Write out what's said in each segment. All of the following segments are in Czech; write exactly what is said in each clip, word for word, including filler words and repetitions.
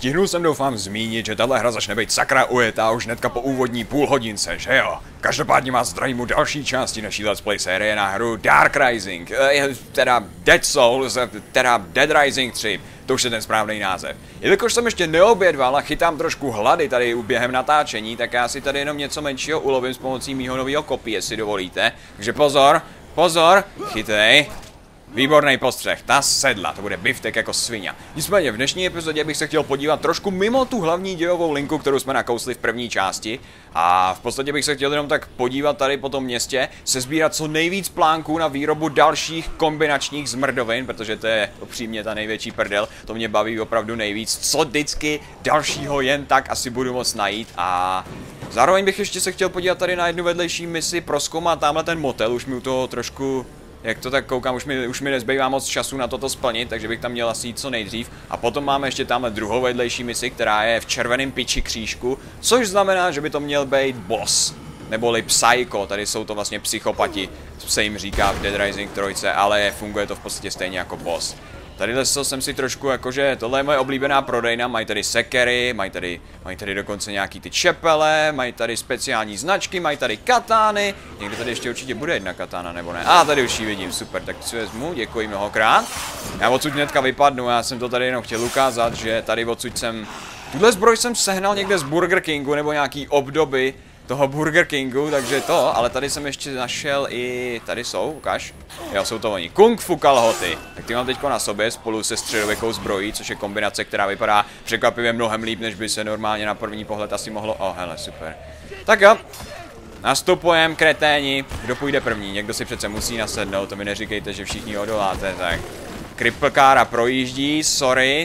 Stihnul jsem doufám zmínit, že tahle hra začne být sakra ujetá už hnedka po úvodní půl hodince, že jo? Každopádně vás zdravím u další části naší Let's Play série na hru Dark Rising, eh, teda Dead Souls, teda Dead Rising tři, to už je ten správný název. Jelikož jsem ještě neobědval a chytám trošku hlady tady během natáčení, tak já si tady jenom něco menšího ulovím s pomocí mýho nového kopí, jestli dovolíte. Takže pozor, pozor, chytej. Výborný postřeh, ta sedla, to bude biftek jako svině. Nicméně v dnešní epizodě bych se chtěl podívat trošku mimo tu hlavní dějovou linku, kterou jsme nakousli v první části. A v podstatě bych se chtěl jenom tak podívat tady po tom městě, sezbírat co nejvíc plánků na výrobu dalších kombinačních zmrdovin, protože to je upřímně ta největší prdel, to mě baví opravdu nejvíc, co vždycky dalšího jen tak asi budu moct najít. A zároveň bych ještě se chtěl podívat tady na jednu vedlejší misi, prozkoumat tamhle ten motel, už mi u toho trošku... Jak to tak koukám, už mi, už mi nezbývá moc času na toto splnit, takže bych tam měl asi jít co nejdřív. A potom máme ještě tamhle druhou vedlejší misi, která je v červeném piči křížku, což znamená, že by to měl být boss. Neboli psycho, tady jsou to vlastně psychopati, se jim říká v Dead Rising tři, ale funguje to v podstatě stejně jako boss. Tady lesl jsem si trošku jakože, tohle je moje oblíbená prodejna, mají tady sekery, mají tady, mají tady dokonce nějaký ty čepele, mají tady speciální značky, mají tady katány, někde tady ještě určitě bude jedna katána, nebo ne? A ah, tady už ji vidím, super, tak si vezmu, děkuji mnohokrát. Já odsud hnedka vypadnu, já jsem to tady jenom chtěl ukázat, že tady odsud jsem, tuhle zbroj jsem sehnal někde z Burger Kingu, nebo nějaký obdoby toho Burger Kingu, takže to, ale tady jsem ještě našel i, tady jsou, ukáž, jo, jsou to oni, Kung Fu kalhoty, tak ty mám teďko na sobě spolu se středověkou zbrojí, což je kombinace, která vypadá překvapivě mnohem líp, než by se normálně na první pohled asi mohlo, oh hele, super. Tak jo, nastupujem, kreténi, kdo půjde první, někdo si přece musí nasednout, to mi neříkejte, že všichni odoláte, tak, Cripple Cara projíždí, sorry.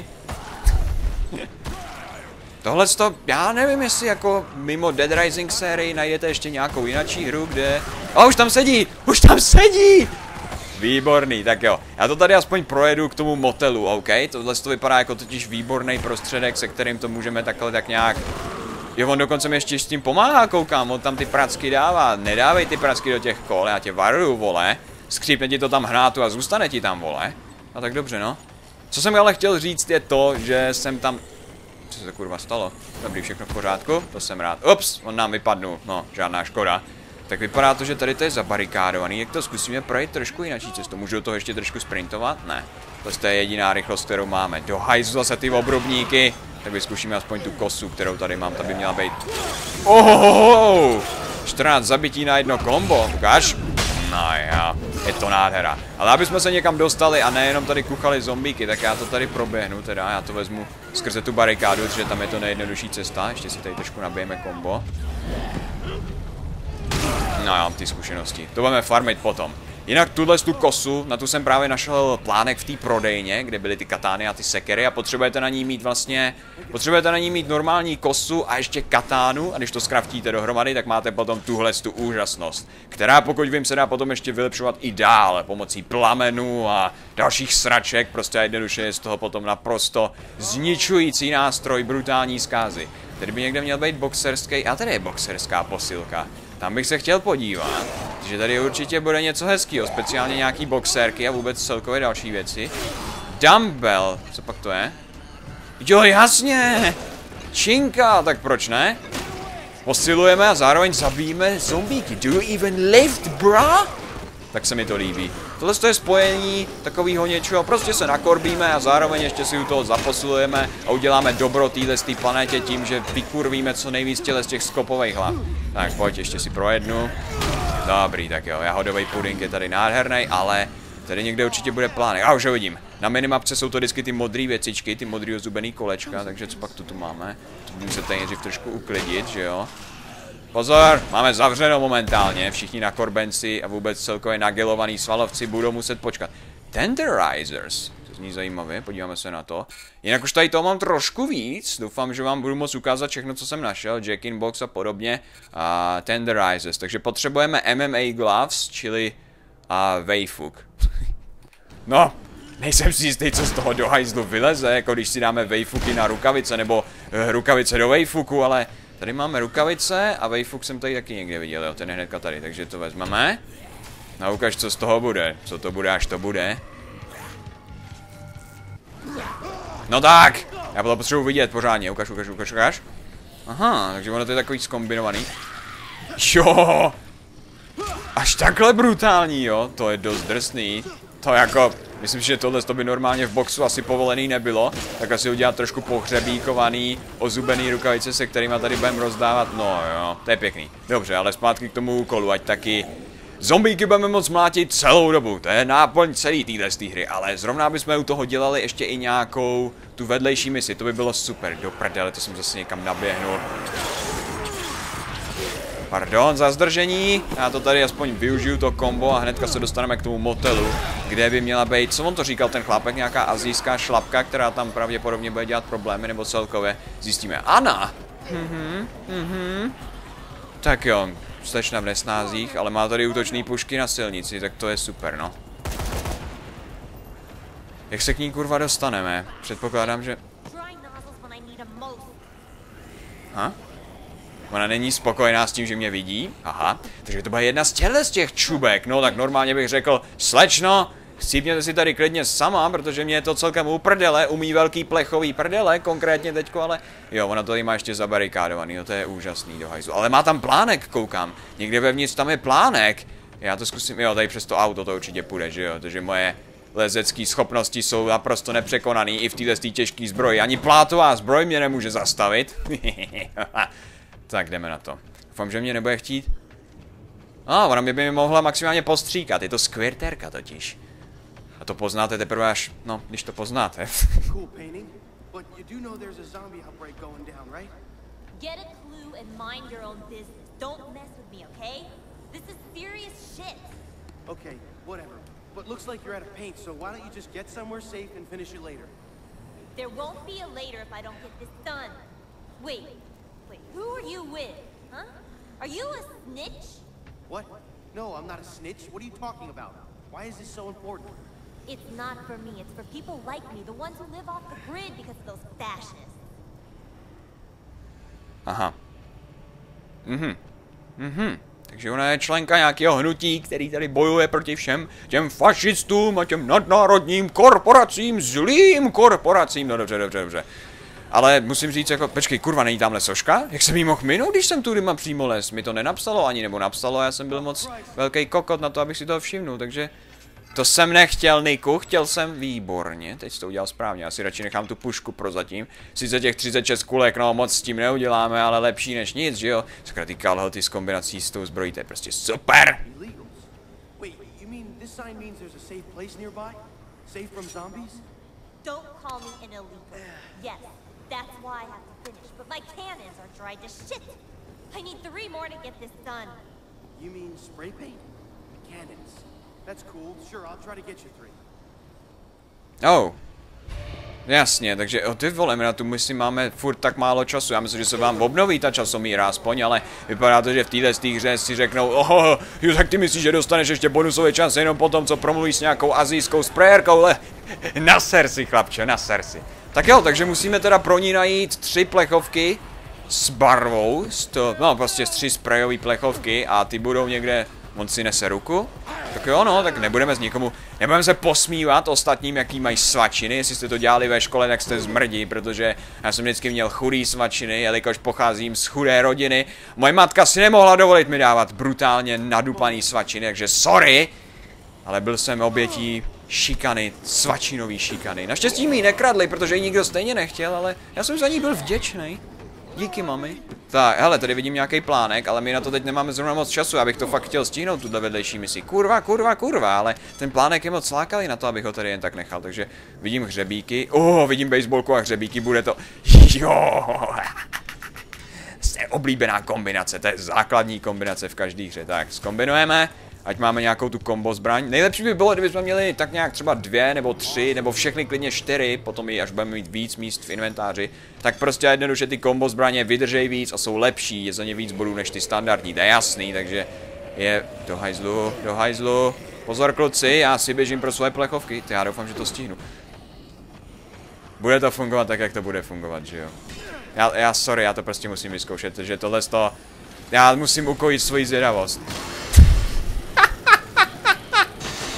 Tohle to, já nevím, jestli jako mimo Dead Rising sérii najdete ještě nějakou jinačí hru, kde... A už tam sedí! Už tam sedí! Výborný, tak jo. Já to tady aspoň projedu k tomu motelu, OK? Tohle to vypadá jako totiž výborný prostředek, se kterým to můžeme takhle tak nějak... Jo, on dokonce mi ještě s tím pomáhá, koukám, on tam ty pracky dává. Nedávej ty pracky do těch kol, já tě varuju, vole. Skřípne ti to tam hnátu a zůstane ti tam, vole. A tak dobře, no. Co jsem ale chtěl říct je to, že jsem tam... Co se kurva stalo? Dobrý, všechno v pořádku, to jsem rád. Ups, on nám vypadnul, no, žádná škoda. Tak vypadá to, že tady to je zabarikádovaný, jak to zkusíme projít trošku jináčí cestu. Můžu to ještě trošku sprintovat? Ne. To je jediná rychlost, kterou máme. Do hajzlu zase ty obrubníky. Tak vyzkoušíme aspoň tu kosu, kterou tady mám, ta by měla být... Ohohoho! čtrnáct zabití na jedno kombo, ukáž? No já, je to nádhera. Ale aby jsme se někam dostali a nejenom tady kuchali zombíky, tak já to tady proběhnu, teda já to vezmu skrze tu barikádu, protože tam je to nejjednodušší cesta. Ještě si tady trošku nabijeme kombo. No já mám ty zkušenosti, to budeme farmit potom. Jinak tuhle tu kosu, na tu jsem právě našel plánek v té prodejně, kde byly ty katány a ty sekery a potřebujete na ní mít vlastně, potřebujete na ní mít normální kosu a ještě katánu a když to skraftíte dohromady, tak máte potom tuhle tu úžasnost, která pokud vím se dá potom ještě vylepšovat i dál pomocí plamenů a dalších sraček, prostě jednoduše je z toho potom naprosto zničující nástroj brutální zkázy. Tady by někde měl být boxerský, a tady je boxerská posilka. Tam bych se chtěl podívat, že tady určitě bude něco hezkýho, speciálně nějaký boxerky a vůbec celkově další věci. Dumbbell, co pak to je? Jo, jasně! Činka, tak proč ne? Posilujeme a zároveň zabijíme zombíky. Do you even lift, bra? Tak se mi to líbí. Tohle je spojení takového něčeho, prostě se nakorbíme a zároveň ještě si u toho zaposilujeme a uděláme dobro téhle planetě tím, že vykurvíme co nejvíc těle z těch skopových hlav. Tak pojď, ještě si projednu. Dobrý, tak jo, jahodový puding je tady nádherný, ale tady někde určitě bude plánek. A už ho vidím. Na minimapce jsou to vždycky ty modré věcičky, ty modrý ozubený kolečka, takže co pak tu tu máme? To musíte nejdřív trošku uklidit, že jo? Pozor, máme zavřeno momentálně, všichni na korbenci a vůbec celkově nagelovaný svalovci budou muset počkat. Tenderizers, to zní zajímavě, podíváme se na to. Jinak už tady toho mám trošku víc, doufám, že vám budu moct ukázat všechno, co jsem našel, Jack in Box a podobně. A Tenderizers, takže potřebujeme M M A gloves, čili a Wayfuk. No, nejsem si jistý, co z toho do hajzlu vyleze, jako když si dáme Wayfuky na rukavice, nebo uh, rukavice do Wayfuku, ale... Tady máme rukavice a Wayfuk jsem tady taky někde viděl, jo, ten je hnedka tady, takže to vezmeme. A ukaž, co z toho bude, co to bude, až to bude. No tak, Já to potřebuji vidět pořádně, ukaž, ukaž, ukaž, ukaž. Aha, takže ono to je takový zkombinovaný. Jo! Až takhle brutální, jo? To je dost drsný. To jako, myslím, že tohle to by normálně v boxu asi povolený nebylo. Tak asi udělat trošku pohřebíkovaný, ozubený rukavice, se kterýma tady budeme rozdávat. No jo, to je pěkný. Dobře, ale zpátky k tomu úkolu, ať taky zombíky budeme moc mlátit celou dobu. To je náplň celý týhle z té hry, ale zrovna bychom u toho dělali ještě i nějakou tu vedlejší misi. To by bylo super. Do prdele, to jsem zase někam naběhnul. Pardon za zdržení, já to tady aspoň využiju to kombo a hnedka se dostaneme k tomu motelu, kde by měla být, co on to říkal ten chlápek, nějaká asijská šlapka, která tam pravděpodobně bude dělat problémy, nebo celkově zjistíme. Anna! Mhm, mhm. Tak jo, slečna v nesnázích, ale má tady útočný pušky na silnici, tak to je super, no. Jak se k ní kurva dostaneme? Předpokládám, že... Ha? Ona není spokojená s tím, že mě vidí. Aha, takže to byla jedna z těchto z těch čubek. No tak normálně bych řekl, slečno, chcípněte si tady klidně sama, protože mě je to celkem uprdele, umí velký plechový prdele, konkrétně teďko, ale jo, ona to tady má ještě zabarikádovaný, no to je úžasný do hajzu. Ale má tam plánek, koukám, někde vevnitř tam je plánek. Já to zkusím, jo, tady přes to auto to určitě půjde, že jo, protože moje lezecké schopnosti jsou naprosto nepřekonaný i v této těžké zbroji. Ani plátová zbroj mě nemůže zastavit. Tak jdeme na to. Doufám, že mě nebude chtít. A ah, ona mě by mi mohla maximálně postříkat. Je to skvirterka totiž. A to poznáte teprve až, no, když to poznáte. Wait, who are you with? Huh? Are you a snitch? What? No, I'm not a snitch. What are you talking about? Why is this so important? It's not for me. It's for people like me, the ones who live off the grid because of those fascists. Aha. Mhm. Mhm. Takže ona je členka nějakého hnutí, který tady bojuje proti všem těm fašistům a těm nadnárodním korporacím, zlým korporacím. No dobře, dobře, dobře. Ale musím říct jako, počkej, kurva, není tamhle soška? Jak jsem jí mohl minout, když jsem tu doma přímo les? Mi to nenapsalo ani, nebo napsalo, já jsem byl moc velký kokot na to, abych si toho všimnul, takže to jsem nechtěl, Niku, chtěl jsem výborně, teď jsi to udělal správně, já si radši nechám tu pušku prozatím, sice těch třicet šest kulek, no moc s tím neuděláme, ale lepší než nic, že jo? Sakra, ty kalhoty s kombinací s tou zbrojí, to je prostě super! That's why I have to finish, but my cannons are dried to shit. I need three more to get this done. You mean spray paint? Cannons. That's cool. Sure, I'll try to get you three. Oh. Jasně, takže o ty vole, my na tu misi máme furt tak málo času. Já myslím, že se vám obnoví ta časomíra aspoň, ale vypadá to, že v téhle hře si řeknou, oh, jo, tak ty myslíš, že dostaneš ještě bonusový čas jenom po tom, co promluvíš s nějakou asijskou sprayerkou, ale naser si, chlapče, naser si. Tak jo, takže musíme teda pro ní najít tři plechovky s barvou, sto, no prostě tři sprayové plechovky a ty budou někde, on si nese ruku. Tak jo, no, tak nebudeme z nikomu, nebudeme se posmívat ostatním, jaký mají svačiny, jestli jste to dělali ve škole, tak jste zmrdí, protože já jsem vždycky měl chudý svačiny, jelikož pocházím z chudé rodiny. Moje matka si nemohla dovolit mi dávat brutálně nadupaný svačiny, takže sorry, ale byl jsem obětí šikany, svačinový šikany. Naštěstí mi ji nekradli, protože ji nikdo stejně nechtěl, ale já jsem za ní byl vděčný. Díky, mami. Tak, hele, tady vidím nějaký plánek, ale my na to teď nemáme zrovna moc času, abych to fakt chtěl stihnout, tuhle vedlejší misi. Kurva, kurva, kurva, ale ten plánek je moc lákavý na to, abych ho tady jen tak nechal, takže vidím hřebíky. Oh, vidím baseballku a hřebíky, bude to... Jo! To je oblíbená kombinace, to je základní kombinace v každé hře. Tak, zkombinujeme. Ať máme nějakou tu kombo zbraň. Nejlepší by bylo, kdybychom měli tak nějak třeba dvě nebo tři, nebo všechny klidně čtyři, potom i až budeme mít víc míst v inventáři, tak prostě jednoduše ty kombo zbraně vydržej víc a jsou lepší, je za ně víc bodů než ty standardní, to je jasný, takže je do hajzlu, do hajzlu. Pozor kluci, já si běžím pro svoje plechovky, já doufám, že to stihnu. Bude to fungovat tak, jak to bude fungovat, že jo. Já, já sorry, já to prostě musím vyzkoušet, že tohle to, já musím ukojit svoji zvědavost.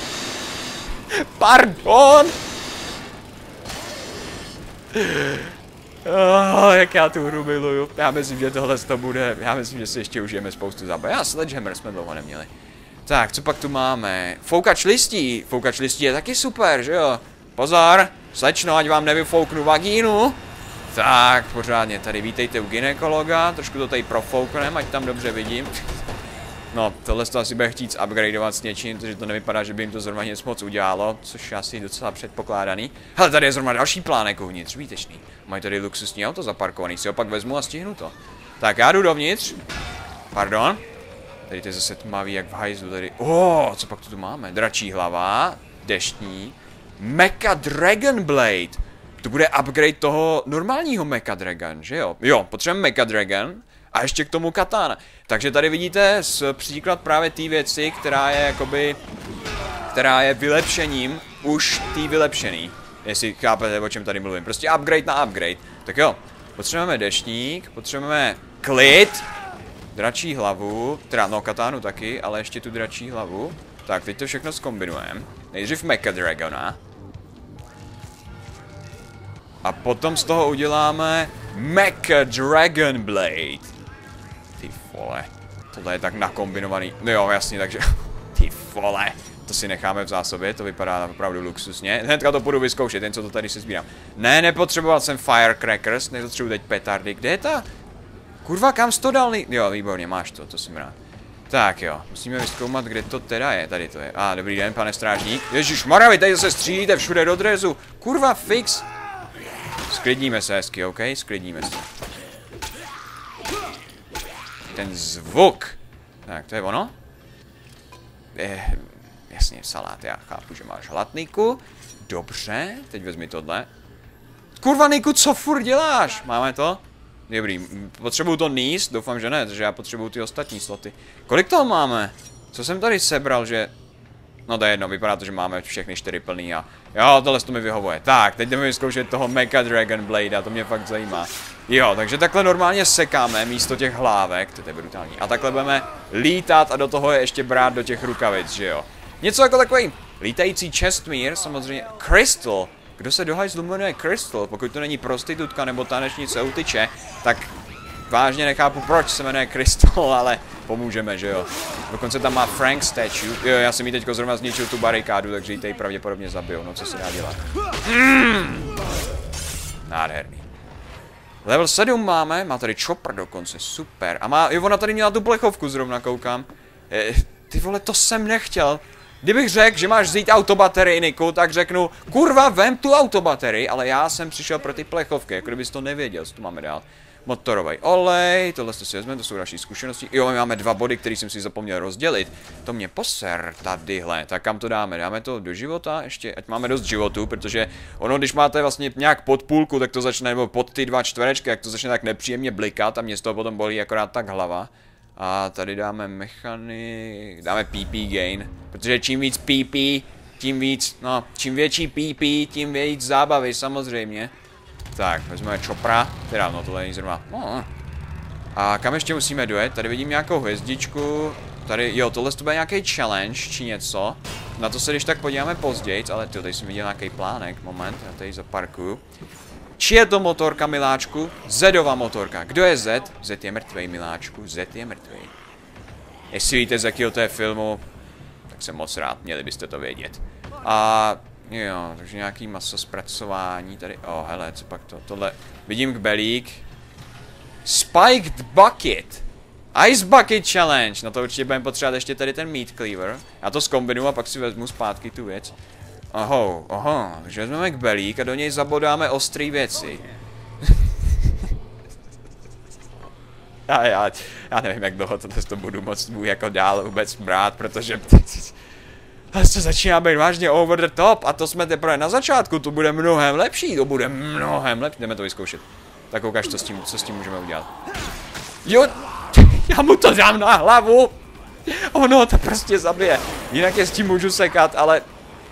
Pardon! Oh, jak já tu hru miluju. Já myslím, že tohle to bude, já myslím, že si ještě užijeme spoustu zábav. Já Sledgehammer jsme dlouho neměli. Tak, co pak tu máme? Foukač listí. Foukač listí je taky super, že jo? Pozor, slečno, ať vám nevyfouknu vagínu. Tak, pořádně, tady vítejte u gynekologa. Trošku to tady profouknem, ať tam dobře vidím. No, tohle to asi bude chtít upgradeovat s něčím, protože to nevypadá, že by jim to zrovna nic moc udělalo, což je asi docela předpokládaný. Hele, tady je zrovna další plánek uvnitř, výtečný. Mají tady luxusní auto zaparkovaný, si ho pak vezmu a stihnu to. Tak, já jdu dovnitř. Pardon. Tady to je zase tmavý jak v hajzlu, tady. Oh, co pak tu máme? Dračí hlava, deštní. Mecha Dragon Blade. To bude upgrade toho normálního Mecha Dragon, že jo? Jo, potřebujeme Mecha Dragon. A ještě k tomu katana. Takže tady vidíte s příklad právě té věci, která je jakoby, která je vylepšením už tý vylepšený. Jestli chápete, o čem tady mluvím. Prostě upgrade na upgrade. Tak jo, potřebujeme deštník, potřebujeme klid, dračí hlavu, teda no katánu taky, ale ještě tu dračí hlavu. Tak, teď to všechno zkombinujeme. Nejdřív Mecha Dragona. A potom z toho uděláme Mecha Dragon Blade. Ty vole, tohle je tak nakombinovaný. No jo, jasně, takže ty vole, to si necháme v zásobě, to vypadá opravdu luxusně. Hnedka to půjdu vyzkoušet, jen co to tady si sbírám. Ne, nepotřeboval jsem firecrackers, nepotřebuji teď petardy. Kde je ta? Kurva, kam jsi to dal? Jo, výborně, máš to, to jsem rád. Tak jo, musíme vyzkoumat, kde to teda je, tady to je. A ah, dobrý den, pane strážník. Ježišmarja, vy tady zase střílíte všude do drezu. Kurva, fix. Sklidníme se hezky, OK? Sklidníme se. Ten zvuk. Tak, to je ono? Eh, jasně, salát, já chápu, že máš hlatníku. Dobře, teď vezmi tohle. Kurva, Niku, co furt děláš? Máme to? Dobrý, potřebuju to níst, doufám, že ne, protože já potřebuju ty ostatní sloty. Kolik toho máme? Co jsem tady sebral, že... No to je jedno, vypadá to, že máme všechny čtyři plný a... Jo, tohle to mi vyhovuje. Tak, teď jdeme vyzkoušet toho Mecha Dragon Blade a to mě fakt zajímá. Jo, takže takhle normálně sekáme místo těch hlávek, to je brutální. A takhle budeme lítat a do toho je ještě brát do těch rukavic, že jo. Něco jako takový lítající čestmír, samozřejmě Crystal. Kdo se do hajzlu jmenuje Crystal? Pokud to není prostitutka nebo tanečnice u tyče, tak vážně nechápu, proč se jmenuje Crystal, ale pomůžeme, že jo. Dokonce tam má Frank statue. Jo, já jsem jí teďko zrovna zničil tu barikádu, takže ji tady pravděpodobně zabiju, no co se dá dělat. Mm. Nádherný. Level sedm máme, má tady chopper dokonce, super. A má, jo, ona tady měla tu plechovku zrovna, koukám. E, ty vole, to jsem nechtěl. Kdybych řekl, že máš vzít autobaterii, Niku, tak řeknu, kurva, vem tu autobaterii, ale já jsem přišel pro ty plechovky, jako kdybys to nevěděl, co tu máme dál. Motorový olej, tohle si vezmeme, to jsou další zkušenosti. Jo, my máme dva body, které jsem si zapomněl rozdělit. To mě poser tadyhle. Tak kam to dáme? Dáme to do života ještě, ať máme dost životu, protože ono, když máte vlastně nějak pod půlku, tak to začne, nebo pod ty dva čtverečky, jak to začne tak nepříjemně blikat a mě z toho potom bolí akorát tak hlava. A tady dáme mechanik, dáme P P gain, protože čím víc P P, tím víc, no, čím větší P P, tím víc zábavy, samozřejmě. Tak, vezmeme čopra, teda no tohle není zrovna, no. A kam ještě musíme dojet? Tady vidím nějakou hvězdičku, tady, jo, tohle to bude nějaký challenge, či něco. Na to se když tak podíváme později, ale tyjo, tady jsem viděl nějaký plánek, moment, já tady zaparkuju. Či je to motorka, miláčku? Zedova motorka. Kdo je Z? Z je mrtvej, miláčku, Z je mrtvej. Jestli víte, z jakého to je filmu, tak jsem moc rád, měli byste to vědět. A... jo, takže nějaký maso zpracování tady, oh hele, co pak to, tohle, vidím kbelík. Spiked Bucket. Ice Bucket Challenge, no to určitě budeme potřebovat ještě tady ten meat cleaver. Já to zkombinu a pak si vezmu zpátky tu věc. Oho, oho, takže vezmeme kbelík a do něj zabodáme ostrý věci. já, já, já nevím, jak dlouho tohle to budu moc jako dál vůbec brát, protože... Ale to začíná být vážně over the top a to jsme teprve na začátku, to bude mnohem lepší, to bude mnohem lepší, jdeme to vyzkoušet. Tak ukáž, co s tím, co s tím můžeme udělat. Jo, já mu to dám na hlavu, ono to prostě zabije, jinak je s tím můžu sekat, ale...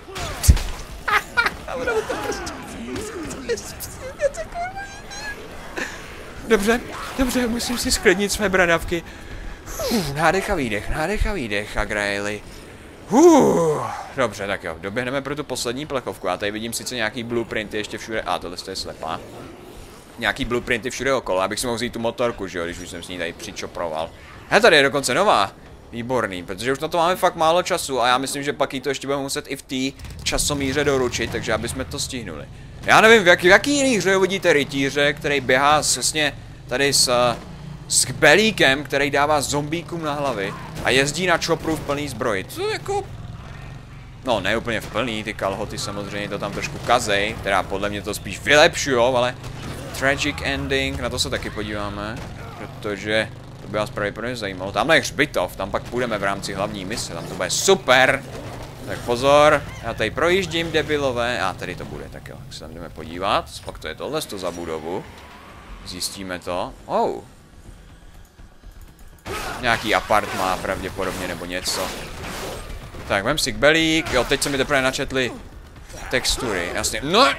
Dobře, dobře, musím si sklidnit své bradavky. Uf, nádech a výdech, nádech a výdech a Graily. Uh, dobře, tak jo, doběhneme pro tu poslední plechovku. Já tady vidím sice nějaký blueprinty ještě všude. A, ah, tohle je slepá. nějaký blueprinty všude okolo, abych si mohl vzít tu motorku, že jo, když už jsem s ní tady přičoproval. He, tady je dokonce nová. Výborný, protože už na to máme fakt málo času a já myslím, že pak jí to ještě budeme muset i v té časomíře doručit, takže aby jsme to stihnuli. Já nevím, v jaký, v jaký jiný hře uvidíte rytíře, který běhá přesně tady s, s belíkem, který dává zombíkům na hlavy a jezdí na čopru v plný zbroji. Co jako... No, ne úplně v plný, ty kalhoty samozřejmě to tam trošku kazej, která podle mě to spíš vylepšujou, ale... Tragic ending, na to se taky podíváme, protože... To by vás pravděpodobně zajímalo. Tamhle je hřbitov, tam pak půjdeme v rámci hlavní mise, tam to bude super. Tak pozor, já tady projíždím, debilové. A tady to bude, tak jo, tak se tam jdeme podívat. Pak to je tohle to za budovu. Zjistíme to. Oh. Nějaký apart má pravděpodobně nebo něco. Tak, vem si kbelík. Jo, teď se mi teprve načetly textury, jasně. No!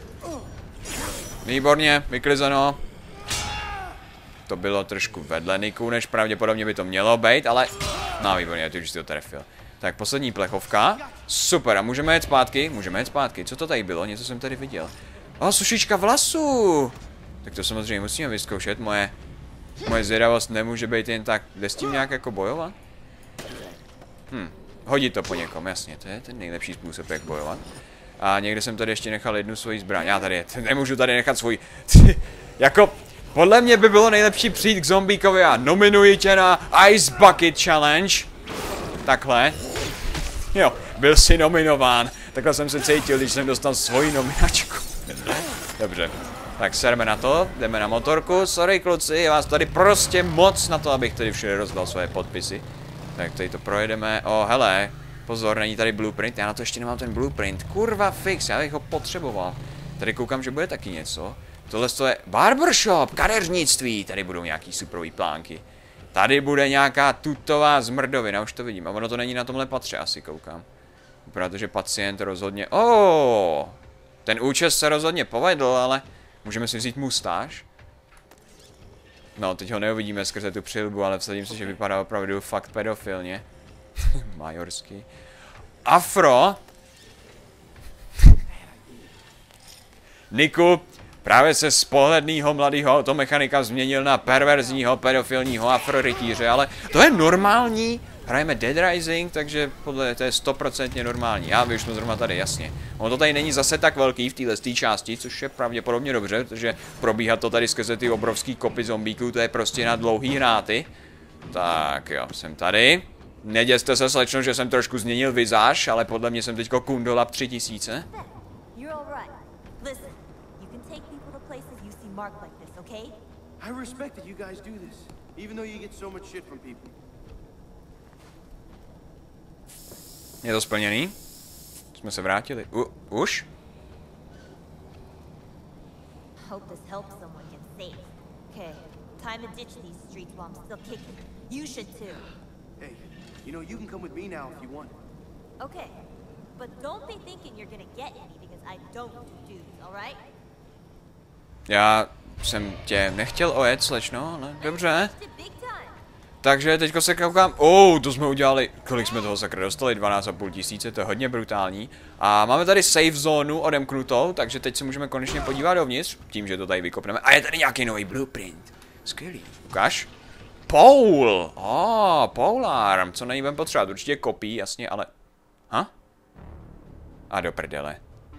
Výborně, vyklizeno. To bylo trošku vedle Niku, než pravděpodobně by to mělo být, ale... No, výborně, ty už si to trefil. Tak, poslední plechovka. Super, a můžeme jet zpátky? Můžeme jet zpátky. Co to tady bylo? Něco jsem tady viděl. O, sušička vlasů! Tak to samozřejmě musíme vyzkoušet. Moje... Moje zvědavost nemůže být jen tak. Jde s tím nějak jako bojovat? Hm, hodit to po někom, jasně. To je ten nejlepší způsob, jak bojovat. A někde jsem tady ještě nechal jednu svoji zbraň. Já tady, nemůžu tady nechat svůj... jako... Podle mě by bylo nejlepší přijít k zombíkovi a nominuji tě na Ice Bucket Challenge. Takhle. Jo, byl jsi nominován. Takhle jsem se cítil, když jsem dostal svoji nominačku. Dobře. Tak serme na to, jdeme na motorku. Sorry kluci, je vás tady prostě moc na to, abych tady všude rozdal svoje podpisy. Tak tady to projedeme. O, hele. Pozor, není tady blueprint. Já na to ještě nemám ten blueprint. Kurva fix, já bych ho potřeboval. Tady koukám, že bude taky něco. Tohle je barbershop, kadeřnictví, tady budou nějaký superový plánky. Tady bude nějaká tutová zmrdovina, už to vidím. A ono to není na tomhle patře, asi koukám. Protože pacient rozhodně... Oh, ten účes se rozhodně povedl, ale můžeme si vzít mustáž. No, teď ho neuvidíme skrze tu přilbu, ale vsadím si, že vypadá opravdu fakt pedofilně. Majorský. Afro. Niku. Právě se z pohledného mladého automechanika změnil na perverzního, pedofilního afrorytíře, ale to je normální. Hrajeme Dead Rising, takže podle to je stoprocentně normální. Já už jsme zrovna tady, jasně. Ono to tady není zase tak velký v téhle části, což je pravděpodobně dobře, protože probíhat to tady skrze ty obrovský kopy zombíků, to je prostě na dlouhý hráty. Tak jo, jsem tady. Neděste se, slečno, že jsem trošku změnil vizáž, ale podle mě jsem teďko Kundolab tři tisíce. Mark like this, okay? I respect that you guys do this, even though you get so much shit from people. Je to splněný? Jsme se vrátili. U, už? Hope this helps someone get safe. Okay, time to ditch these streets while I'm still kicking. You should too. Hey, you know you can come with me now if you want. Okay, but don't be thinking you're gonna get any because I don't do dudes, all right? Já jsem tě nechtěl ojet, slečno, ale dobře. Takže teďko se koukám, oh, to jsme udělali, kolik jsme toho sakra dostali, dvanáct a půl tisíce, to je hodně brutální. A máme tady safe zónu odemknutou, takže teď se můžeme konečně podívat dovnitř, tím, že to tady vykopneme. A je tady nějaký nový blueprint, skvělý. Ukáž? Pole, oh, polearm, co na ní budeme potřebovat, určitě kopí, jasně, ale... Ha? A do prdele.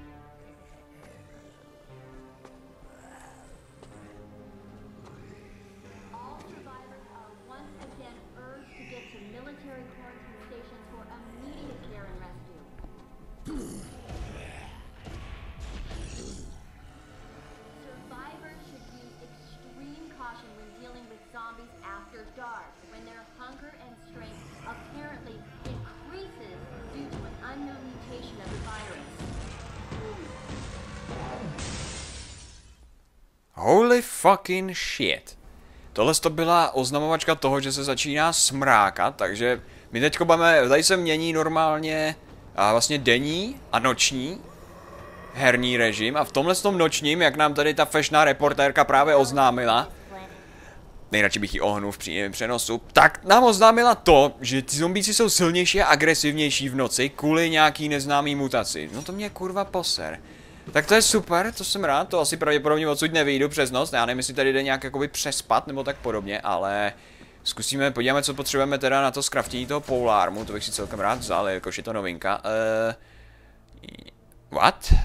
Holy fucking shit. Tohle to byla oznamovačka toho, že se začíná smrákat, takže my teďko máme, tady se mění normálně a vlastně denní a noční herní režim a v tomhle tom nočním, jak nám tady ta fešná reportérka právě oznámila, nejradši bych ji ohnul v přímém přenosu, tak nám oznámila to, že ty zombíci jsou silnější a agresivnější v noci kvůli nějaký neznámý mutaci. No to mě kurva poser. Tak to je super, to jsem rád, to asi pravděpodobně odsud nevyjdu přes noc, já nevím, jestli tady jde nějak jakoby přespat nebo tak podobně, ale zkusíme, podíváme, co potřebujeme teda na to skraftění toho polearmu, to bych si celkem rád vzal, jakož je to novinka. Uh, what?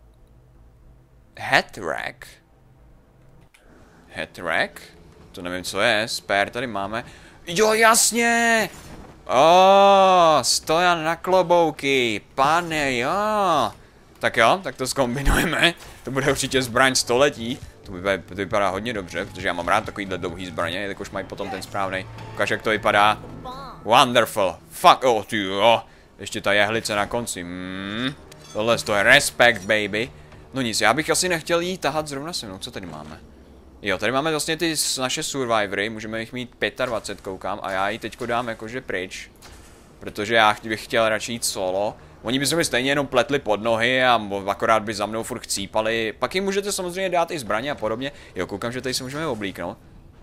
Hat rack? Hat rack? To nevím, co je, spare tady máme. Jo, jasně! Oh, stojan na klobouky, pane, jo. Tak jo, tak to zkombinujeme. To bude určitě zbraň století. To vypadá, to vypadá hodně dobře, protože já mám rád takovýhle dlouhý zbraně, jakož mají potom ten správný. Ukáž, jak to vypadá. Wonderful. Fuck, oh, ty jo. Ještě ta jehlice na konci. Hmm. Tohle to je respect, baby. No nic, já bych asi nechtěl jí tahat zrovna se mnou. Co tady máme? Jo, tady máme vlastně ty naše survivory, můžeme jich mít dvacet pět, koukám, a já ji teďko dám jakože pryč. Protože já bych chtěl radši jít solo. Oni by se mi stejně jenom pletli pod nohy a akorát by za mnou furt chcípali. Pak jim můžete samozřejmě dát i zbraně a podobně. Jo, koukám, že tady se můžeme oblíknout.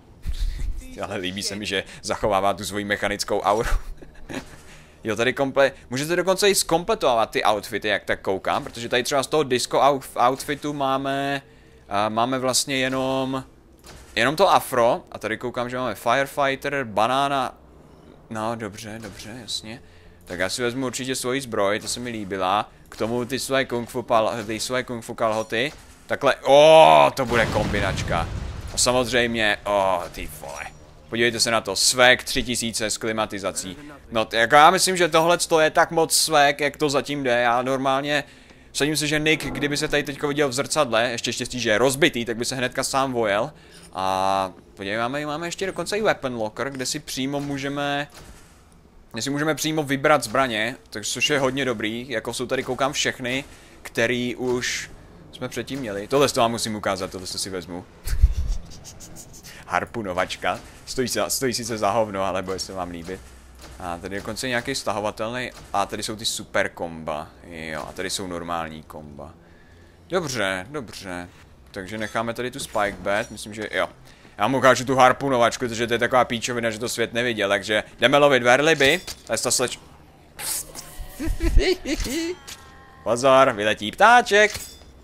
Ale líbí se mi, že zachovává tu svoji mechanickou auru. Jo, tady komple... Můžete dokonce i zkompletovat ty outfity, jak tak koukám, protože tady třeba z toho disco outfitu máme... Uh, máme vlastně jenom... Jenom to afro, a tady koukám, že máme firefighter, banána... No, dobře, dobře, jasně. Tak já si vezmu určitě svoji zbroj, to se mi líbila. K tomu ty své kung fu, pal, ty své kung fu kalhoty. Takhle, o, to bude kombinačka. A samozřejmě, o, ty vole. Podívejte se na to, swag tři tisíce s klimatizací. No, jako já myslím, že tohle je tak moc swag, jak to zatím jde. Já normálně, sadím si, že Nick, kdyby se tady teďko viděl v zrcadle, ještě štěstí, že je rozbitý, tak by se hnedka sám vojel. A podívejme, máme ještě dokonce i weapon locker, kde si přímo můžeme... Kde si můžeme přímo vybrat zbraně, což je hodně dobrý, jako jsou tady, koukám, všechny, který už jsme předtím měli. Tohle to vám musím ukázat, tohle si vezmu. Harpunovačka, stojí, stojí sice za hovno, ale bude se vám líbit. A tady je dokonce nějaký stahovatelný, a tady jsou ty super komba, jo, a tady jsou normální komba. Dobře, dobře, takže necháme tady tu spike bat, myslím, že jo. Já mu ukážu tu harpunovačku, protože to je taková píčovina, že to svět neviděl, takže jdeme lovit verliby. To je ta sleč... Pozor, vyletí ptáček.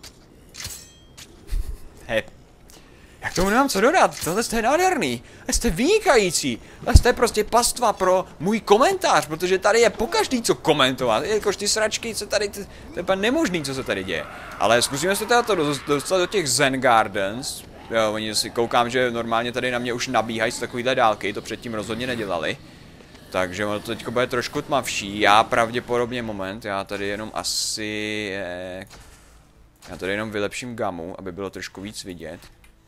Hej. Jak tomu nemám co dodat, tohle je nádherný. Tohle jste vynikající. Tohle je prostě pastva pro můj komentář, protože tady je pokaždý co komentovat. Jakož ty sračky, co tady, to je úplně nemožný, co se tady děje. Ale zkusíme se teda to dostat do těch Zen Gardens. Jo, oni si koukám, že normálně tady na mě už nabíhají z takovýhle dálky, to předtím rozhodně nedělali. Takže ono to teďko bude trošku tmavší, já pravděpodobně, moment, já tady jenom asi... Eh, já tady jenom vylepším gamu, aby bylo trošku víc vidět.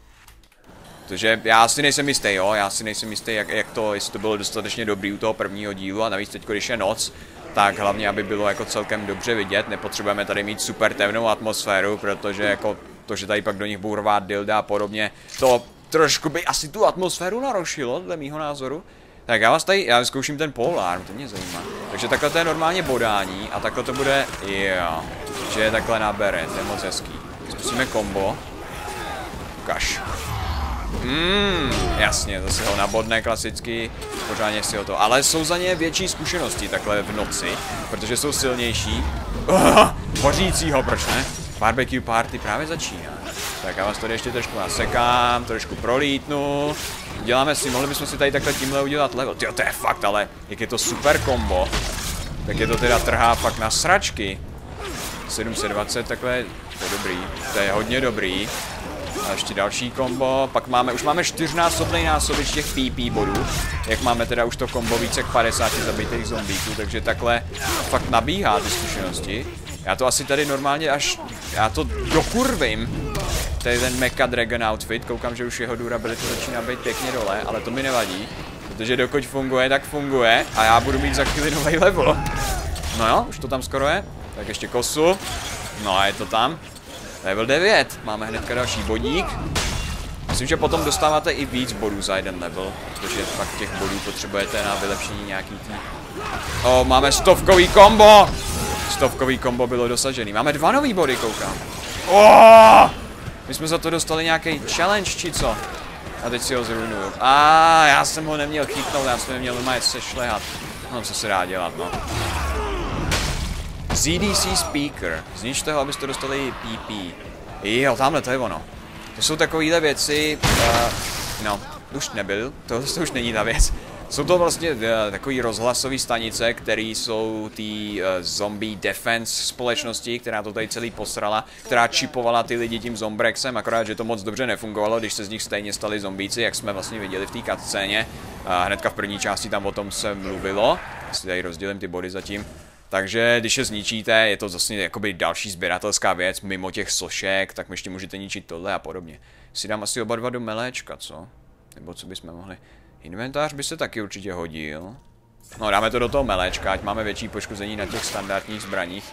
Protože já si nejsem jistý, jo, já si nejsem jistý, jak, jak to, jestli to bylo dostatečně dobrý u toho prvního dílu, a navíc teďko, když je noc, tak hlavně, aby bylo jako celkem dobře vidět, nepotřebujeme tady mít super temnou atmosféru, protože jako... To, že tady pak do nich budou rvát dilda a podobně, to trošku by asi tu atmosféru narušilo, dle mýho názoru. Tak já vás tady, já zkouším ten polearm, to mě zajímá. Takže takhle to je normálně bodání a takhle to bude, jo, že je takhle nabere, to je moc hezký. Zkusíme kombo. Ukaž. Mmm, jasně, zase ho nabodne klasicky, pořádně si ho to, ale jsou za ně větší zkušenosti takhle v noci, protože jsou silnější. Oh, hořícího, proč ne? Barbecue party právě začíná. Tak já vás tady ještě trošku nasekám, trošku prolítnu. Děláme si, mohli bychom si tady takhle tímhle udělat level. Tyjo, to je fakt, ale jak je to super kombo, tak je to teda trhá fakt na sračky. sedm set dvacet, takhle, to je dobrý, to je hodně dobrý. A ještě další kombo, pak máme, už máme čtyřnásobný násobič těch P P bodů. Jak máme teda už to kombo více jak padesát zabitých zombíků, takže takhle fakt nabíhá ty zkušenosti. Já to asi tady normálně až, já to dokurvím. To je ten Mecha Dragon outfit, koukám, že už jeho durability začíná být pěkně dole, ale to mi nevadí. Protože dokud funguje, tak funguje a já budu mít za chvíli nový level. No jo, už to tam skoro je. Tak ještě kosu. No a je to tam. Level devět, máme hnedka další bodík. Myslím, že potom dostáváte i víc bodů za jeden level, protože fakt těch bodů potřebujete na vylepšení nějaký tý. O, máme stovkový kombo! Stovkový kombo bylo dosažený. Máme dva nový body, koukám. O! My jsme za to dostali nějaký challenge, či co? A teď si ho zruinuju. A já jsem ho neměl chytnout, já jsem neměl normálně se šlehat. No, co se dá dělat, no. Z D C speaker. Zničte ho, abyste dostali P P. Jo, tamhle to je ono. To jsou takovýhle věci, uh, no, už nebyl, to, to už není ta věc. Jsou to vlastně uh, takový rozhlasové stanice, které jsou ty uh, zombie defense společnosti, která to tady celý posrala, která čipovala ty lidi tím zombrexem, akorát, že to moc dobře nefungovalo, když se z nich stejně stali zombíci, jak jsme vlastně viděli v té cutscéně. Uh, hnedka v první části tam o tom se mluvilo, asi tady rozdělím ty body zatím. Takže když je zničíte, je to zase jakoby další sběratelská věc, mimo těch sošek, tak ještě můžete ničit tohle a podobně. Si dám asi oba dva do meléčka, co? Nebo co bychom mohli? Inventář by se taky určitě hodil. No, dáme to do toho meléčka, ať máme větší poškození na těch standardních zbraních.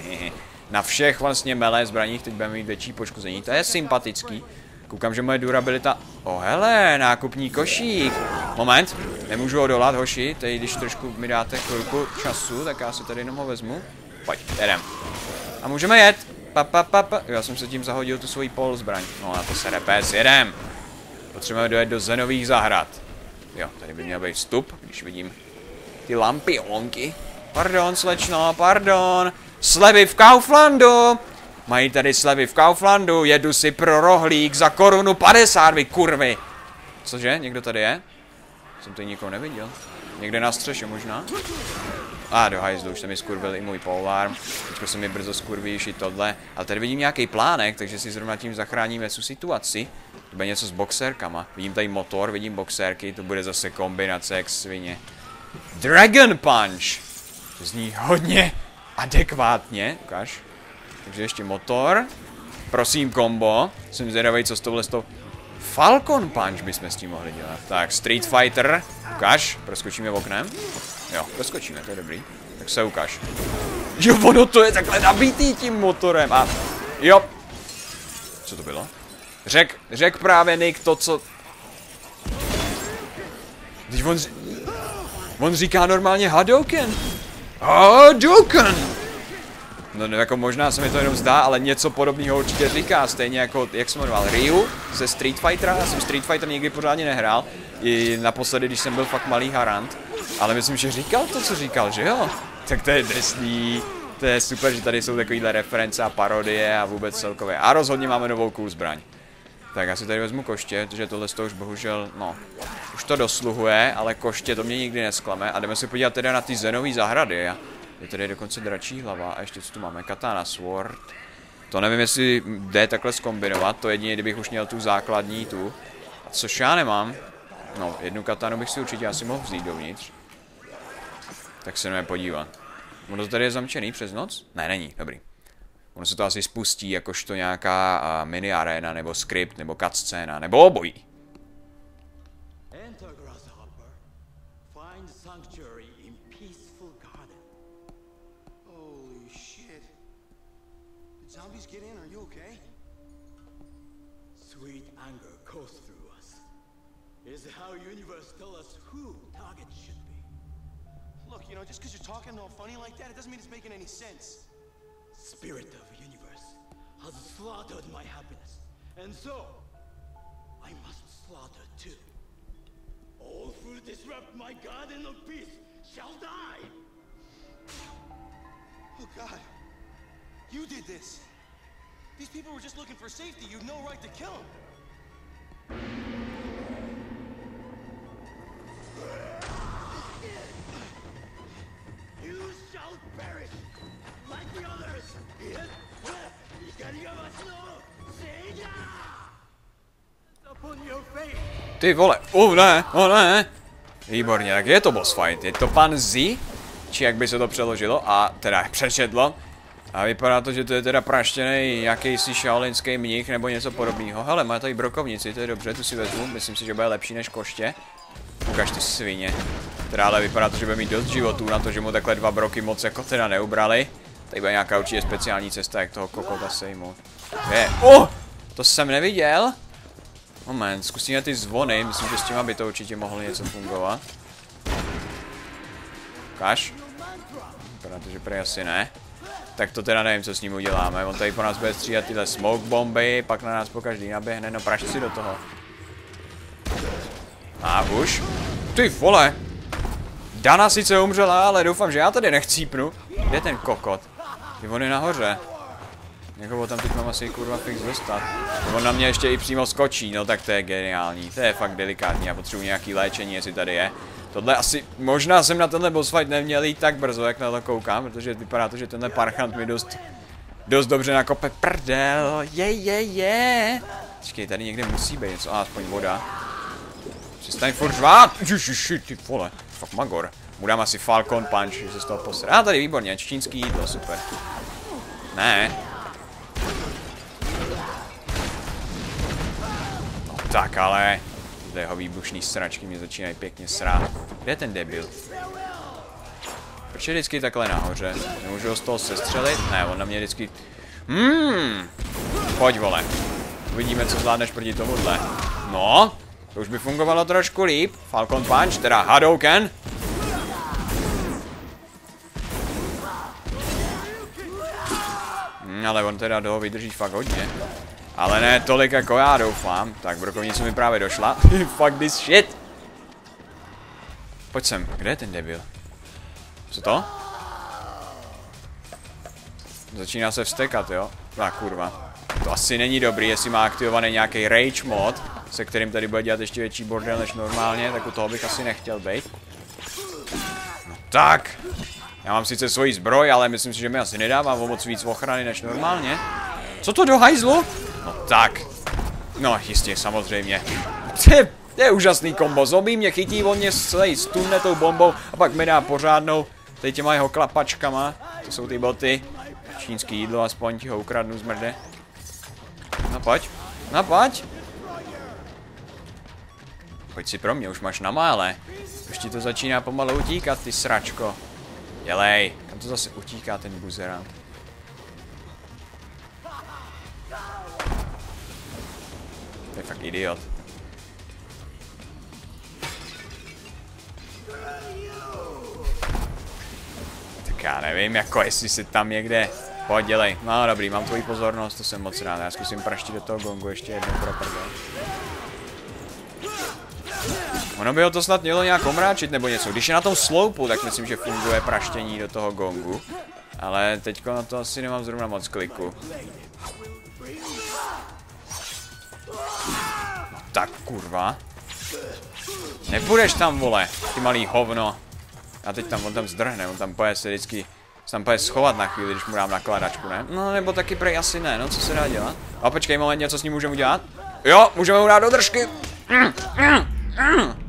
Na všech vlastně melé zbraních teď budeme mít větší poškození, to je sympatický. Koukám, že moje durabilita... O hele, nákupní košík. Moment, nemůžu odolat, hoši, teď když trošku mi dáte chvilku času, tak já si tady jenom ho vezmu. Pojď, jedem. A můžeme jet. Pa, pa, pa, pa. Já jsem se tím zahodil tu svoji pol zbraň. No na to se repes, jedem. Potřebujeme dojet do Zenových zahrad. Jo, tady by měl být vstup, když vidím ty lampionky. Pardon, slečno, pardon. Slevy v Kauflandu. Mají tady slevy v Kauflandu, jedu si pro rohlík za korunu padesát, vy kurvy. Cože, někdo tady je? Jsem tady nikoho neviděl. Někde na střeše možná? A ah, do hajzlu, už se mi skurvil i můj polearm. Teďko se mi brzo skurví i tohle. Ale tady vidím nějaký plánek, takže si zrovna tím zachráníme tu situaci. To bude něco s boxérkama. Vidím tady motor, vidím boxérky, to bude zase kombinace jak svině. Dragon Punch! To zní hodně adekvátně, ukáž. Takže ještě motor. Prosím kombo. Jsem zvědavý, co s touhle s tou... Falcon Punch bychom s tím mohli dělat. Tak, Street Fighter. Ukáž, proskočíme oknem. Jo, proskočíme, to je dobrý. Tak se ukáž. Jo, ono to je takhle nabitý tím motorem a... Jo. Co to bylo? Řek, řek právě Nick to, co... Teď on... On říká normálně Hadouken. Hadouken! No, no jako možná se mi to jenom zdá, ale něco podobného určitě říká, stejně jako, jak jsem jmenoval, Ryu ze Street Fightera, já jsem Street Fighter nikdy pořádně nehrál, i naposledy, když jsem byl fakt malý harant, ale myslím, že říkal to, co říkal, že jo? Tak to je drsný, to je super, že tady jsou takovýhle reference a parodie a vůbec celkově, a rozhodně máme novou cool zbraň. Tak já si tady vezmu koště, protože tohle z toho už bohužel, no, už to dosluhuje, ale koště to mě nikdy nesklame a jdeme se podívat teda na ty Zenové zahrady. Je tady dokonce dračí hlava a ještě co tu máme, katana sword. To nevím, jestli jde takhle zkombinovat, to jedině, kdybych už měl tu základní tu. A což já nemám. No, jednu katanu bych si určitě asi mohl vzít dovnitř. Tak se jdeme podívat. Ono to tady je zamčený přes noc? Ne, není, dobrý. Ono se to asi spustí jakožto nějaká uh, mini arena, nebo skript, nebo cutscéna, nebo obojí. Just because you're talking all funny like that, it doesn't mean it's making any sense. Spirit of the universe has slaughtered my happiness, and so I must slaughter too. All who disrupt my garden of peace shall die. Oh God, you did this. These people were just looking for safety. You've no right to kill them. Ty vole, uh ne, oh ne. Výborně, tak je to boss fight, je to pan Z, či jak by se to přeložilo, a teda přečetlo. A vypadá to, že to je teda praštěnej jakýsi šaolinský mnich nebo něco podobného. Hele, má tady brokovnici, to je dobře, tu si vezmu, myslím si, že bude lepší než koště. Ukaž ty svině. Teda ale vypadá to, že bude mít dost životů na to, že mu takhle dva broky moc jako teda neubrali. Tady bude nějaká určitě speciální cesta, jak toho kokota sejmout. Je, oh, to jsem neviděl. Moment, zkusíme ty zvony, myslím, že s těma by to určitě mohlo něco fungovat. Ukáž. Protože prej asi ne. Tak to teda nevím, co s ním uděláme. On tady po nás bude stříhat tyhle smoke bomby, pak na nás po každý naběhne, no prašť si do toho. A už. Ty vole. Dana sice umřela, ale doufám, že já tady nechcípnu. Kde je ten kokot? Je on je nahoře. Někoho tam teď mám asi kurva fix dostat. On na mě ještě i přímo skočí, no tak to je geniální. To je fakt delikátní, já potřebuji nějaký léčení, jestli tady je. Tohle asi, možná jsem na tenhle boss fight neměl jít tak brzo, jak na to koukám, protože vypadá to, že tenhle parchant mi dost, dost dobře nakope prdel. Je, je, je. Počkej, tady někde musí být něco, a aspoň voda. Přestaň furt řvát. Ježiši, ty vole, fuck magor. Mu dám asi Falcon Punch, že se z toho posere. A tady výborně, čínský jídlo, super. Ne. No tak ale. Jeho výbušný sračky mě začínají pěkně srát. Kde je ten debil? Proč je vždycky takhle nahoře? Nemůžu ho z toho sestřelit? Ne, on na mě vždycky... Hmm. Pojď vole. Uvidíme, co zvládneš proti tomuhle. No. To už by fungovalo trošku líp. Falcon Punch, teda Hadouken. Hmm, ale on teda toho vydrží fakt hodně. Ale ne tolik jako já doufám. Tak brokovnice mi právě došla. Fuck this shit. Pojď sem, kde je ten debil? Co to? Začíná se vstekat, jo? Tak kurva. To asi není dobrý, jestli má aktivovaný nějaký rage mod, se kterým tady bude dělat ještě větší bordel než normálně, tak u toho bych asi nechtěl být. No tak. Já mám sice svoji zbroj, ale myslím si, že mi asi nedává o moc víc ochrany než normálně. Co to do hajzlu? No tak. No jistě, samozřejmě. To je úžasný kombo. Zombie mě chytí, on mě celý stunne tou bombou a pak mi dá pořádnou tady těma jeho klapačkama. To jsou ty boty. Čínský jídlo, aspoň ti ho ukradnu zmrde. No pojď. No pojď. Pojď si pro mě, už máš na mále. Už ti to začíná pomalu utíkat, ty sračko. Dělej. Kam to zase utíká ten buzerant? To je fakt idiot. Tak já nevím, jako jestli si tam někde... Pojď, dělej. No dobrý, mám tvoji pozornost, to jsem moc rád. Já zkusím praštit do toho gongu ještě jednou pro prdel. Ono by ho to snad mělo nějak omráčit nebo něco. Když je na tom sloupu, tak myslím, že funguje praštění do toho gongu. Ale teďko na to asi nemám zrovna moc kliku. Tak kurva. Nepůjdeš tam, vole, ty malý hovno. A teď tam, on tam zdrhne, on tam poje se vždycky, se tam poje schovat na chvíli, když mu dám nakladačku, ne? No nebo taky prej asi ne, no co se dá dělat? A počkej moment, něco s ním můžeme udělat? Jo, můžeme mu dát do držky. Mm, mm, mm.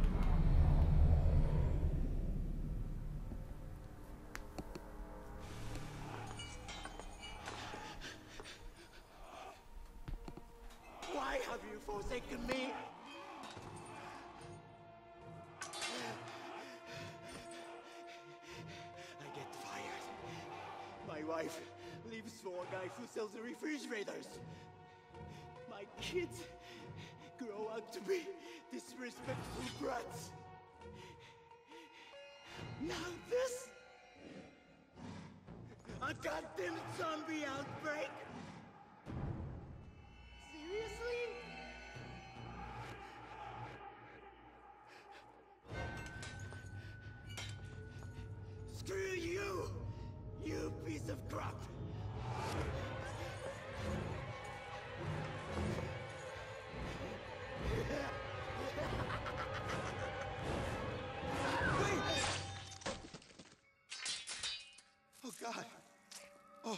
Why have you forsaken me? I get fired. My wife leaves for a guy who sells refrigerators. My kids grow out to be disrespectful brats. Now this? A goddamn zombie outbreak? Seriously? Screw you, you piece of crap! Oh God! Oh.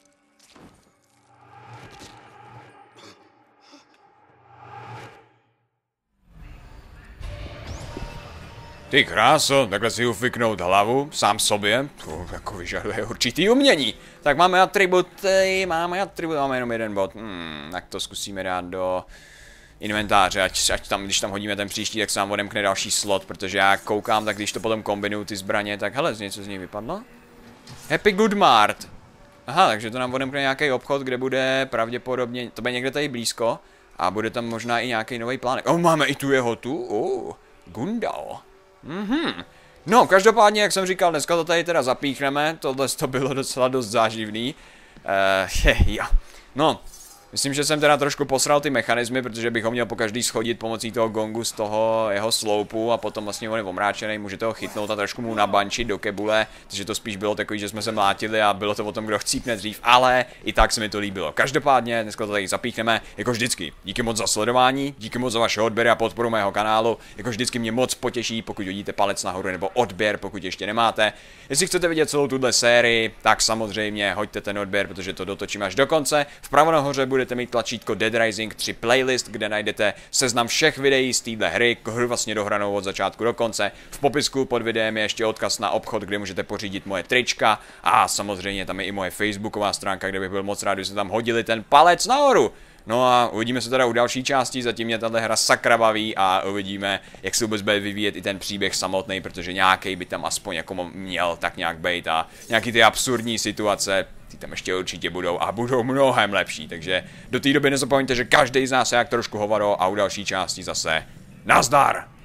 Ty kráso, takhle si ufiknout hlavu, sám sobě, to jako vyžaduje určitý umění. Tak máme atributy, máme atributy, máme jenom jeden bod, hmm, tak to zkusíme dát do inventáře, ať, ať tam, když tam hodíme ten příští, tak se nám odemkne další slot, protože já koukám, tak když to potom kombinuju ty zbraně, tak hele, něco z něj vypadlo. Happy Good Mart. Aha, takže to nám odemkne nějaký obchod, kde bude pravděpodobně, to bude někde tady blízko, a bude tam možná i nějaký nový plánek. Oh, máme i tu jeho tu, uh, Gundao. Mhm. No, každopádně, jak jsem říkal, dneska to tady teda zapíchneme, tohle to bylo docela dost záživný. Uh, je, jo. No, Myslím, že jsem teda trošku posral ty mechanismy, protože bych ho měl po každý schodit pomocí toho gongu z toho jeho sloupu a potom vlastně on je omráčený, můžete ho chytnout a trošku mu nabančit do kebule, takže to spíš bylo takový, že jsme se mlátili a bylo to o tom, kdo chcípne dřív, ale i tak se mi to líbilo. Každopádně dneska to tady zapíchneme, jako vždycky. Díky moc za sledování, díky moc za vaše odběry a podporu mého kanálu, jako vždycky mě moc potěší, pokud hodíte palec nahoru nebo odběr, pokud ještě nemáte. Jestli chcete vidět celou tuhle sérii, tak samozřejmě hoďte ten odběr, protože to dotočím až do konce. Vpravo nahoře budete mít tlačítko Dead Rising tři playlist, kde najdete seznam všech videí z téhle hry, hru vlastně dohranou od začátku do konce. V popisku pod videem je ještě odkaz na obchod, kde můžete pořídit moje trička a samozřejmě tam je i moje facebooková stránka, kde bych byl moc rád, kdybyste tam hodili ten palec nahoru. No a uvidíme se teda u další části, zatím mě tahle hra sakra baví a uvidíme, jak se vůbec bude vyvíjet i ten příběh samotný, protože nějaký by tam aspoň jako měl tak nějak být a nějaký ty absurdní situace, ty tam ještě určitě budou a budou mnohem lepší, takže do té doby nezapomeňte, že každý z nás je jak trošku hovado a u další části zase nazdar!